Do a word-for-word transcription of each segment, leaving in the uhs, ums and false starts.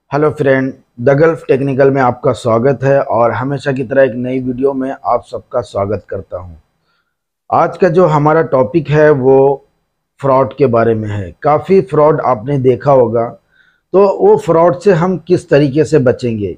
Hello friend, the Gulf Technical में आपका स्वागत है और हमेशा की तरह एक नई वीडियो में आप सबका स्वागत करता हूं। आज का जो हमारा टॉपिक है वो फ्रॉड के बारे में है। काफ़ी फ्रॉड आपने देखा होगा, तो वो फ्रॉड से हम किस तरीके से बचेंगे,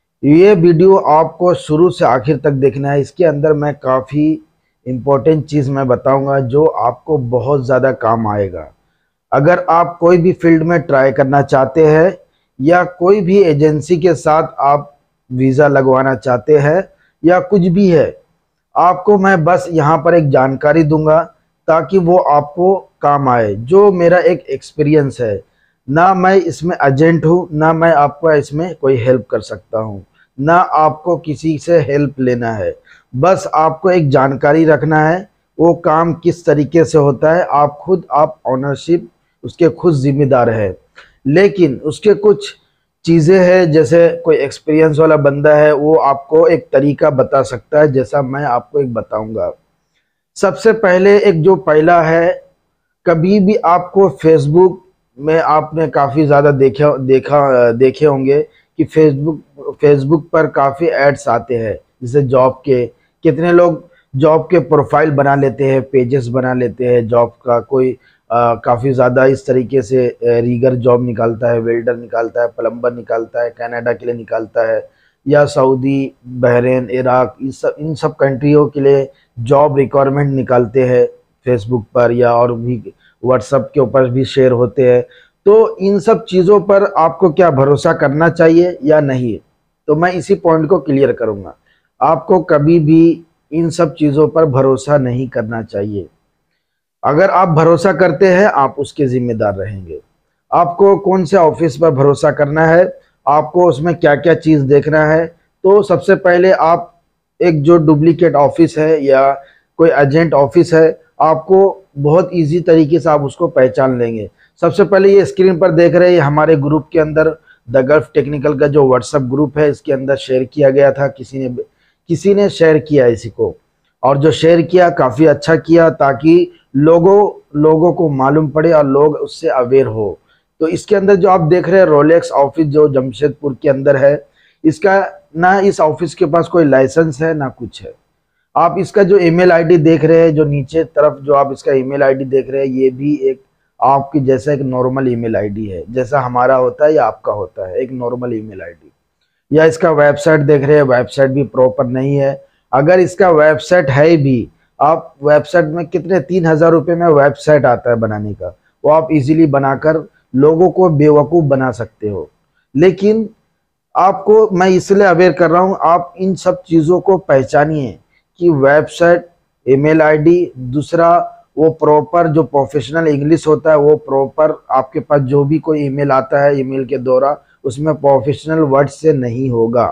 ये वीडियो आपको शुरू से आखिर तक देखना है। इसके अंदर मैं काफ़ी इम्पोर्टेंट चीज़ मैं बताऊंगा जो आपको बहुत ज़्यादा काम आएगा। अगर आप कोई भी फील्ड में ट्राई करना चाहते हैं या कोई भी एजेंसी के साथ आप वीज़ा लगवाना चाहते हैं या कुछ भी है, आपको मैं बस यहाँ पर एक जानकारी दूंगा ताकि वो आपको काम आए। जो मेरा एक एक्सपीरियंस है, ना मैं इसमें एजेंट हूँ, ना मैं आपको इसमें कोई हेल्प कर सकता हूँ, ना आपको किसी से हेल्प लेना है। बस आपको एक जानकारी रखना है, वो काम किस तरीके से होता है आप खुद आप ऑनरशिप उसके खुद जिम्मेदार है। लेकिन उसके कुछ चीज़ें हैं, जैसे कोई एक्सपीरियंस वाला बंदा है वो आपको एक तरीका बता सकता है, जैसा मैं आपको एक बताऊंगा। सबसे पहले एक जो पहला है, कभी भी आपको फेसबुक में आपने काफ़ी ज़्यादा देखा देखा देखे होंगे कि फेसबुक फेसबुक पर काफ़ी एड्स आते हैं, जैसे जॉब के। कितने लोग जॉब के प्रोफाइल बना लेते हैं, पेजेस बना लेते हैं जॉब का। कोई काफ़ी ज़्यादा इस तरीके से रीगर जॉब निकालता है, वेल्डर निकालता है, प्लम्बर निकालता है, कनाडा के लिए निकालता है, या सऊदी, बहरीन, इराक, इस सब इन सब कंट्रियों के लिए जॉब रिक्वायरमेंट निकालते हैं फेसबुक पर, या और भी व्हाट्सएप के ऊपर भी शेयर होते हैं। तो इन सब चीज़ों पर आपको क्या भरोसा करना चाहिए या नहीं, तो मैं इसी पॉइंट को क्लियर करूँगा। आपको कभी भी इन सब चीज़ों पर भरोसा नहीं करना चाहिए। अगर आप भरोसा करते हैं आप उसके जिम्मेदार रहेंगे। आपको कौन से ऑफिस पर भरोसा करना है, आपको उसमें क्या क्या चीज़ देखना है। तो सबसे पहले आप एक जो डुप्लीकेट ऑफिस है या कोई एजेंट ऑफिस है, आपको बहुत इजी तरीके से आप उसको पहचान लेंगे। सबसे पहले ये स्क्रीन पर देख रहे हैं, हमारे ग्रुप के अंदर द गल्फ टेक्निकल का जो व्हाट्सएप ग्रुप है, इसके अंदर शेयर किया गया था। किसी ने किसी ने शेयर किया इसी को, और जो शेयर किया काफ़ी अच्छा किया, ताकि लोगों लोगों को मालूम पड़े और लोग उससे अवेयर हो। तो इसके अंदर जो आप देख रहे हैं रोलेक्स ऑफिस, जो जमशेदपुर के अंदर है, इसका ना इस ऑफिस के पास कोई लाइसेंस है ना कुछ है। आप इसका जो ईमेल आईडी देख रहे हैं, जो नीचे तरफ जो आप इसका ईमेल आईडी देख रहे हैं, ये भी एक आपकी जैसा एक नॉर्मल ईमेल आईडी है, जैसा हमारा होता है या आपका होता है, एक नॉर्मल ईमेल आईडी। या इसका वेबसाइट देख रहे हैं, वेबसाइट भी प्रॉपर नहीं है। अगर इसका वेबसाइट है भी, आप वेबसाइट में कितने तीन हजार रुपये में वेबसाइट आता है बनाने का, वो आप इजीली बनाकर लोगों को बेवकूफ़ बना सकते हो। लेकिन आपको मैं इसलिए अवेयर कर रहा हूँ, आप इन सब चीज़ों को पहचानिए कि वेबसाइट, ईमेल आईडी, दूसरा वो प्रॉपर जो प्रोफेशनल इंग्लिश होता है, वो प्रॉपर आपके पास जो भी कोई ईमेल आता है ईमेल के द्वारा, उसमें प्रोफेशनल वर्ड से नहीं होगा।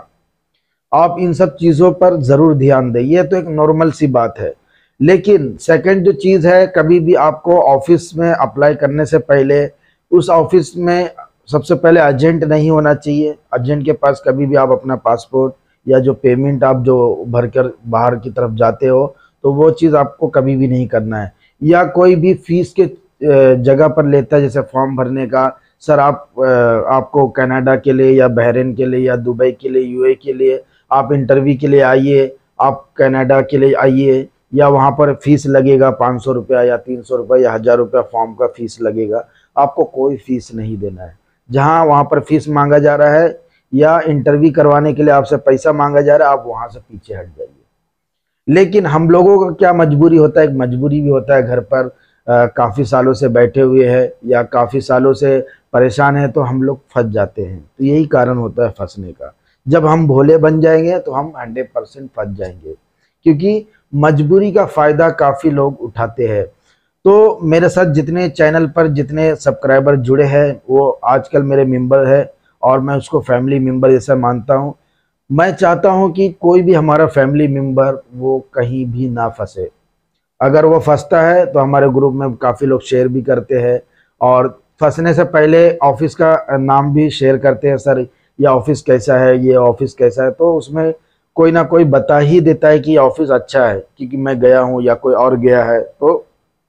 आप इन सब चीज़ों पर ज़रूर ध्यान दें, ये तो एक नॉर्मल सी बात है। लेकिन सेकंड जो चीज़ है, कभी भी आपको ऑफिस में अप्लाई करने से पहले उस ऑफिस में सबसे पहले एजेंट नहीं होना चाहिए। एजेंट के पास कभी भी आप अपना पासपोर्ट या जो पेमेंट आप जो भरकर बाहर की तरफ जाते हो, तो वो चीज़ आपको कभी भी नहीं करना है। या कोई भी फीस के जगह पर लेता है, जैसे फॉर्म भरने का, सर आप आपको कनाडा के लिए या बहरीन के लिए या दुबई के लिए, यूए के लिए आप इंटरव्यू के लिए आइए, आप कनाडा के लिए आइए, या वहाँ पर फीस लगेगा पाँच सौ रुपया या तीन सौ रुपया या हज़ार रुपया फॉर्म का फीस लगेगा। आपको कोई फीस नहीं देना है। जहाँ वहाँ पर फीस मांगा जा रहा है या इंटरव्यू करवाने के लिए आपसे पैसा मांगा जा रहा है, आप वहाँ से पीछे हट जाइए। लेकिन हम लोगों का क्या मजबूरी होता है, एक मजबूरी भी होता है, घर पर काफ़ी सालों से बैठे हुए हैं या काफ़ी सालों से परेशान है, तो हम लोग फंस जाते हैं। तो यही कारण होता है फंसने का। जब हम भोले बन जाएंगे तो हम हंड्रेड परसेंट फंस जाएंगे, क्योंकि मजबूरी का फ़ायदा काफ़ी लोग उठाते हैं। तो मेरे साथ जितने चैनल पर जितने सब्सक्राइबर जुड़े हैं, वो आजकल मेरे मेंबर है और मैं उसको फैमिली मेंबर जैसा मानता हूँ। मैं चाहता हूँ कि कोई भी हमारा फैमिली मेंबर वो कहीं भी ना फंसे। अगर वो फंसता है तो हमारे ग्रुप में काफ़ी लोग शेयर भी करते हैं, और फंसने से पहले ऑफिस का नाम भी शेयर करते हैं, सर ये ऑफिस कैसा है, ये ऑफिस कैसा है। तो उसमें कोई ना कोई बता ही देता है कि ऑफिस अच्छा है, क्योंकि मैं गया हूँ या कोई और गया है। तो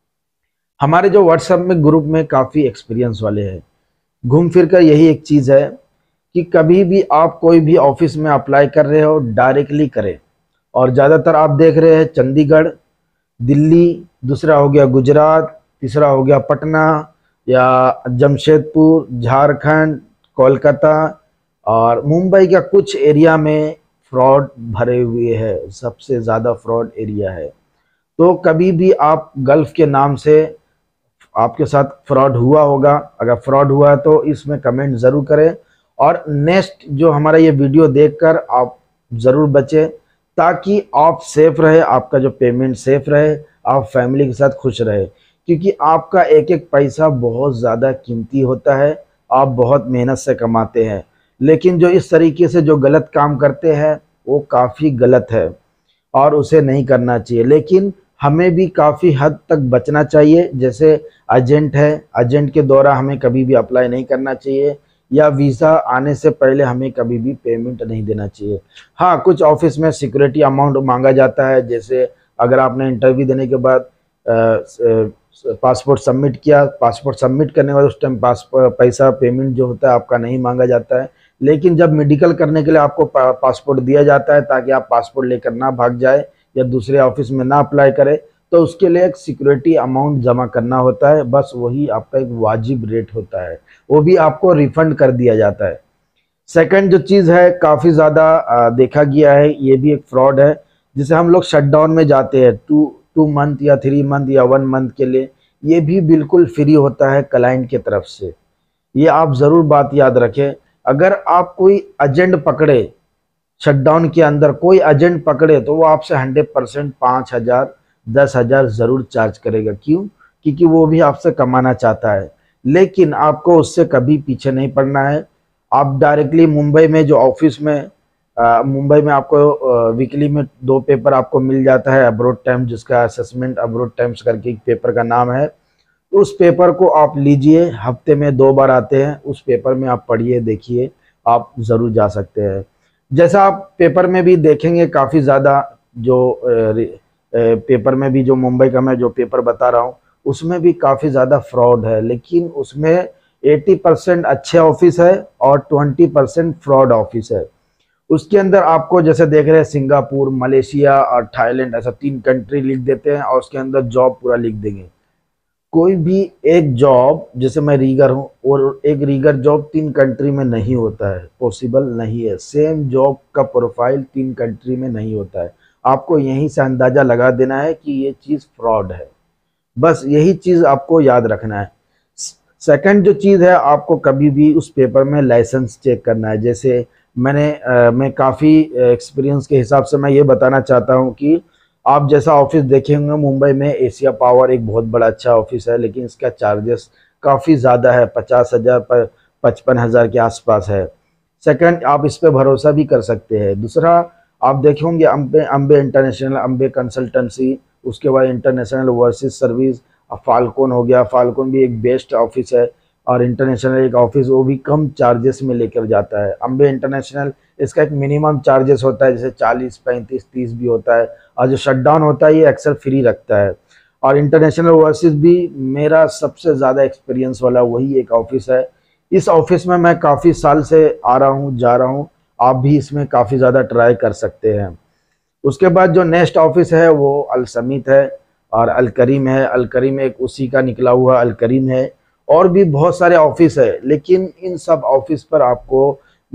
हमारे जो व्हाट्सएप में ग्रुप में काफ़ी एक्सपीरियंस वाले हैं, घूम फिर कर यही एक चीज़ है कि कभी भी आप कोई भी ऑफिस में अप्लाई कर रहे हो डायरेक्टली करें। और ज़्यादातर आप देख रहे हैं चंडीगढ़, दिल्ली, दूसरा हो गया गुजरात, तीसरा हो गया पटना या जमशेदपुर, झारखंड, कोलकाता और मुंबई का कुछ एरिया में फ्रॉड भरे हुए हैं, सबसे ज़्यादा फ्रॉड एरिया है। तो कभी भी आप गल्फ के नाम से आपके साथ फ्रॉड हुआ होगा, अगर फ्रॉड हुआ है तो इसमें कमेंट ज़रूर करें। और नेक्स्ट जो हमारा ये वीडियो देखकर आप ज़रूर बचें, ताकि आप सेफ रहे, आपका जो पेमेंट सेफ रहे, आप फैमिली के साथ खुश रहे। क्योंकि आपका एक एक पैसा बहुत ज़्यादा कीमती होता है, आप बहुत मेहनत से कमाते हैं, लेकिन जो इस तरीके से जो गलत काम करते हैं वो काफ़ी गलत है और उसे नहीं करना चाहिए। लेकिन हमें भी काफ़ी हद तक बचना चाहिए। जैसे एजेंट है, एजेंट के द्वारा हमें कभी भी अप्लाई नहीं करना चाहिए, या वीज़ा आने से पहले हमें कभी भी पेमेंट नहीं देना चाहिए। हाँ, कुछ ऑफिस में सिक्योरिटी अमाउंट मांगा जाता है, जैसे अगर आपने इंटरव्यू देने के बाद पासपोर्ट सबमिट किया, पासपोर्ट सबमिट करने के बाद उस टाइम पास पैसा पेमेंट जो होता है आपका नहीं मांगा जाता है। लेकिन जब मेडिकल करने के लिए आपको पा, पासपोर्ट दिया जाता है ताकि आप पासपोर्ट लेकर ना भाग जाए या दूसरे ऑफिस में ना अप्लाई करें, तो उसके लिए एक सिक्योरिटी अमाउंट जमा करना होता है। बस वही आपका एक वाजिब रेट होता है, वो भी आपको रिफंड कर दिया जाता है। सेकंड जो चीज़ है, काफ़ी ज़्यादा देखा गया है, ये भी एक फ्रॉड है, जिसे हम लोग शटडाउन में जाते हैं टू टू मंथ या थ्री मंथ या वन मंथ के लिए। ये भी बिल्कुल फ्री होता है क्लाइंट की तरफ से, ये आप ज़रूर बात याद रखें। अगर आप कोई एजेंट पकड़े, शटडाउन के अंदर कोई एजेंट पकड़े, तो वो आपसे हंड्रेड परसेंट पाँच हज़ार दस हज़ार ज़रूर चार्ज करेगा। क्यों? क्योंकि वो भी आपसे कमाना चाहता है। लेकिन आपको उससे कभी पीछे नहीं पड़ना है। आप डायरेक्टली मुंबई में जो ऑफिस में आ, मुंबई में आपको वीकली में दो पेपर आपको मिल जाता है, अब्रोड टाइम्स, जिसका असेसमेंट अब्रोड टाइम्स करके एक पेपर का नाम है। तो उस पेपर को आप लीजिए, हफ्ते में दो बार आते हैं, उस पेपर में आप पढ़िए, देखिए, आप ज़रूर जा सकते हैं। जैसा आप पेपर में भी देखेंगे, काफ़ी ज़्यादा जो पेपर में भी जो मुंबई का मैं जो पेपर बता रहा हूँ उसमें भी काफ़ी ज़्यादा फ्रॉड है। लेकिन उसमें अस्सी परसेंट अच्छे ऑफिस है और बीस परसेंट फ्रॉड ऑफिस है। उसके अंदर आपको जैसे देख रहे हैं सिंगापुर, मलेशिया और थाईलैंड, ऐसा तीन कंट्री लिख देते हैं और उसके अंदर जॉब पूरा लिख देंगे। कोई भी एक जॉब, जैसे मैं रीगर हूँ, और एक रीगर जॉब तीन कंट्री में नहीं होता है, पॉसिबल नहीं है। सेम जॉब का प्रोफाइल तीन कंट्री में नहीं होता है। आपको यहीं से अंदाज़ा लगा देना है कि ये चीज़ फ्रॉड है, बस यही चीज़ आपको याद रखना है। सेकंड जो चीज़ है, आपको कभी भी उस पेपर में लाइसेंस चेक करना है। जैसे मैंने आ, मैं काफ़ी एक्सपीरियंस के हिसाब से मैं ये बताना चाहता हूँ कि आप जैसा ऑफिस देखेंगे मुंबई में, एशिया पावर एक बहुत बड़ा अच्छा ऑफिस है, लेकिन इसका चार्जेस काफ़ी ज़्यादा है, पचास हज़ार पर पचपन हज़ार के आसपास है। सेकंड, आप इस पर भरोसा भी कर सकते हैं। दूसरा, आप देखेंगे अम्बे अम्बे इंटरनेशनल, अम्बे कंसल्टेंसी, उसके बाद इंटरनेशनल ओवरसीज सर्विस, फाल्कन हो गया, फाल्कन भी एक बेस्ट ऑफिस है। और इंटरनेशनल एक ऑफिस, वो भी कम चार्जेस में लेकर जाता है। अम्बे इंटरनेशनल, इसका एक मिनिमम चार्जेस होता है, जैसे चालीस पैंतीस तीस भी होता है, और जो शटडाउन होता है ये अक्सर फ्री रखता है। और इंटरनेशनल ओवरसीज भी मेरा सबसे ज़्यादा एक्सपीरियंस वाला वही एक ऑफिस है। इस ऑफिस में मैं काफ़ी साल से आ रहा हूँ, जा रहा हूँ, आप भी इसमें काफ़ी ज़्यादा ट्राई कर सकते हैं। उसके बाद जो नेक्स्ट ऑफिस है वो अल समीत है और अल करीम है। अल करीम एक उसी का निकला हुआ अल करीम है। और भी बहुत सारे ऑफिस है, लेकिन इन सब ऑफिस पर आपको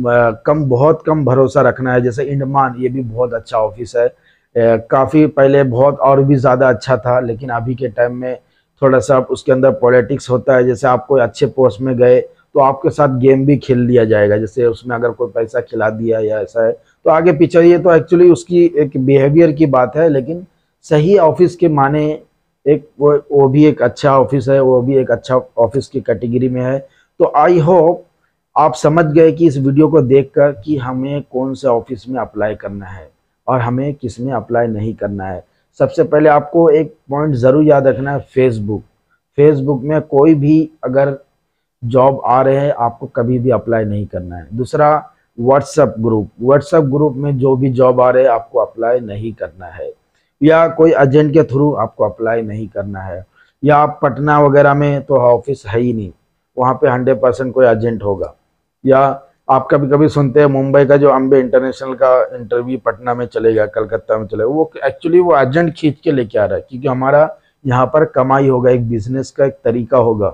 कम बहुत कम भरोसा रखना है। जैसे इंडमान, ये भी बहुत अच्छा ऑफिस है, काफ़ी पहले बहुत और भी ज़्यादा अच्छा था, लेकिन अभी के टाइम में थोड़ा सा उसके अंदर पॉलिटिक्स होता है। जैसे आप कोई अच्छे पोस्ट में गए तो आपके साथ गेम भी खेल लिया जाएगा, जैसे उसमें अगर कोई पैसा खिला दिया या ऐसा है तो आगे पीछे, ये तो एक्चुअली उसकी एक बिहेवियर की बात है। लेकिन सही ऑफिस के माने एक वो वो भी एक अच्छा ऑफिस है, वो भी एक अच्छा ऑफिस की कैटेगरी में है। तो आई होप आप समझ गए कि इस वीडियो को देखकर कि हमें कौन से ऑफिस में अप्लाई करना है और हमें किस में अप्लाई नहीं करना है। सबसे पहले आपको एक पॉइंट ज़रूर याद रखना है, फेसबुक। फेसबुक में कोई भी अगर जॉब आ रहे हैं, आपको कभी भी अप्लाई नहीं करना है। दूसरा, व्हाट्सएप ग्रुप, व्हाट्सएप ग्रुप में जो भी जॉब आ रहे हैं आपको अप्लाई नहीं करना है, या कोई एजेंट के थ्रू आपको अप्लाई नहीं करना है। या आप पटना वगैरह में तो ऑफिस है ही नहीं, वहाँ पे हंड्रेड परसेंट कोई एजेंट होगा। या आप कभी कभी सुनते हैं मुंबई का जो अम्बे इंटरनेशनल का इंटरव्यू पटना में चलेगा, कलकत्ता में चलेगा, वो एक्चुअली वो एजेंट खींच के लेके आ रहा है, क्योंकि हमारा यहाँ पर कमाई होगा, एक बिजनेस का एक तरीका होगा।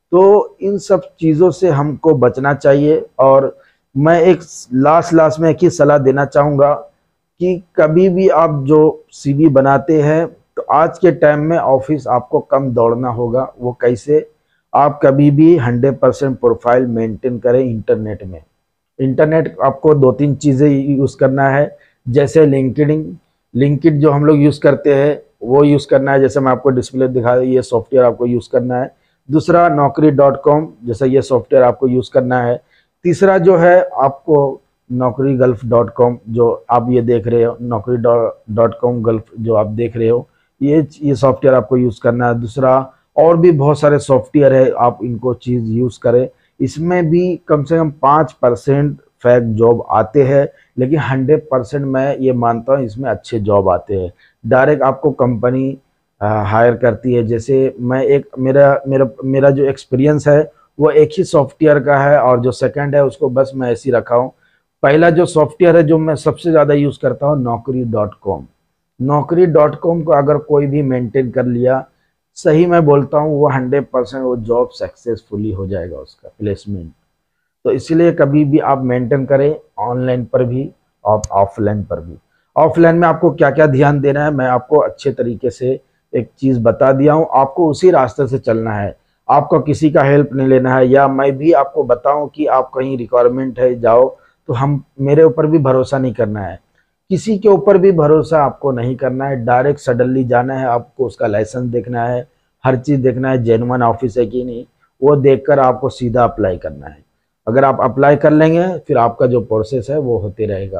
तो इन सब चीज़ों से हमको बचना चाहिए। और मैं एक लास्ट लास्ट में एक ही सलाह देना चाहूँगा कि कभी भी आप जो सीवी बनाते हैं, तो आज के टाइम में ऑफिस आपको कम दौड़ना होगा। वो कैसे? आप कभी भी हंड्रेड परसेंट प्रोफाइल मेंटेन करें इंटरनेट में। इंटरनेट आपको दो तीन चीज़ें यूज़ करना है, जैसे लिंक्डइन, लिंक्डइन जो हम लोग यूज़ करते हैं वो यूज़ करना है, जैसे मैं आपको डिस्प्ले दिखा, ये सॉफ्टवेयर आपको यूज़ करना है। दूसरा नौकरी डॉट कॉम, जैसे ये सॉफ्टवेयर आपको यूज़ करना है। तीसरा जो है आपको नौकरी गल्फ डॉट कॉम, जो आप ये देख रहे हो, नौकरी डॉट कॉम गल्फ जो आप देख रहे हो, ये ये सॉफ्टवेयर आपको यूज़ करना है। दूसरा और भी बहुत सारे सॉफ्टवेयर है, आप इनको चीज़ यूज़ करें। इसमें भी कम से कम पाँच परसेंट फेक जॉब आते हैं, लेकिन हंड्रेड परसेंट मैं ये मानता हूँ इसमें अच्छे जॉब आते हैं। डायरेक्ट आपको कंपनी हायर करती है। जैसे मैं एक मेरा मेरा मेरा जो एक्सपीरियंस है वो एक ही सॉफ्टवेयर का है, और जो सेकंड है उसको बस मैं ऐसे ही रखा हूँ। पहला जो सॉफ्टवेयर है जो मैं सबसे ज़्यादा यूज़ करता हूँ, Naukri dot com. Naukri dot com को अगर कोई भी मेंटेन कर लिया, सही मैं बोलता हूँ, वो हंड्रेड परसेंट वो जॉब सक्सेसफुली हो जाएगा, उसका प्लेसमेंट। तो इसलिए कभी भी आप मेंटेन करें, ऑनलाइन पर भी और ऑफलाइन पर भी। ऑफलाइन में आपको क्या क्या ध्यान देना है मैं आपको अच्छे तरीके से एक चीज़ बता दिया हूँ। आपको उसी रास्ते से चलना है, आपको किसी का हेल्प नहीं लेना है। या मैं भी आपको बताऊं कि आप कहीं रिक्वायरमेंट है जाओ, तो हम मेरे ऊपर भी भरोसा नहीं करना है, किसी के ऊपर भी भरोसा आपको नहीं करना है। डायरेक्ट सडनली जाना है, आपको उसका लाइसेंस देखना है, हर चीज़ देखना है, जेन्युइन ऑफिस है कि नहीं, वो देखकर आपको सीधा अप्लाई करना है। अगर आप अप्लाई कर लेंगे, फिर आपका जो प्रोसेस है वो होते रहेगा।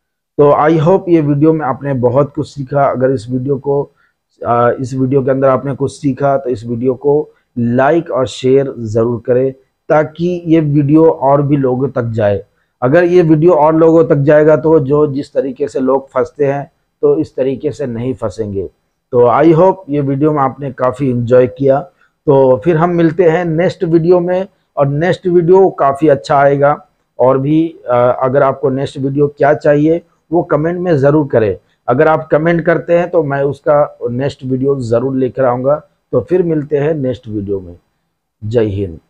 तो आई होप ये वीडियो में आपने बहुत कुछ सीखा। अगर इस वीडियो को आ, इस वीडियो के अंदर आपने कुछ सीखा, तो इस वीडियो को लाइक और शेयर ज़रूर करें, ताकि ये वीडियो और भी लोगों तक जाए। अगर ये वीडियो और लोगों तक जाएगा तो जो जिस तरीके से लोग फंसते हैं, तो इस तरीके से नहीं फंसेंगे। तो आई होप ये वीडियो में आपने काफ़ी इन्जॉय किया। तो फिर हम मिलते हैं नेक्स्ट वीडियो में, और नेक्स्ट वीडियो काफ़ी अच्छा आएगा। और भी अगर आपको नेक्स्ट वीडियो क्या चाहिए वो कमेंट में ज़रूर करें। अगर आप कमेंट करते हैं तो मैं उसका नेक्स्ट वीडियो ज़रूर लेकर आऊँगा। तो फिर मिलते हैं नेक्स्ट वीडियो में। जय हिंद।